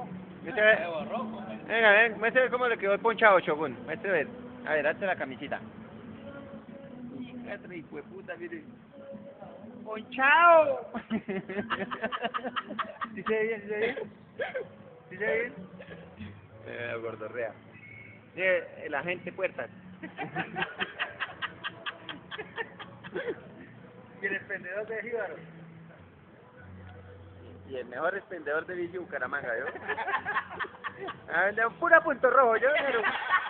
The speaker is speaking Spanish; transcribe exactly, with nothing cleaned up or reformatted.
Muestre, venga, ven, muestre cómo le quedó el ponchado, Shogun. Muestre, ver. A ver, hazte la camisita. Hija de hijo de puta, mire. ¡Ponchao! ¿Sí se ve bien? ¿Sí se ve bien? ¿Sí se ve bien? Eh, gordorrea. Eh, el agente Puertas. Y el expendedor de Jíbaro. Y el mejor expendedor de Villa Bucaramanga, ¿yo? Ah, de un pura punto rojo, yo, pero...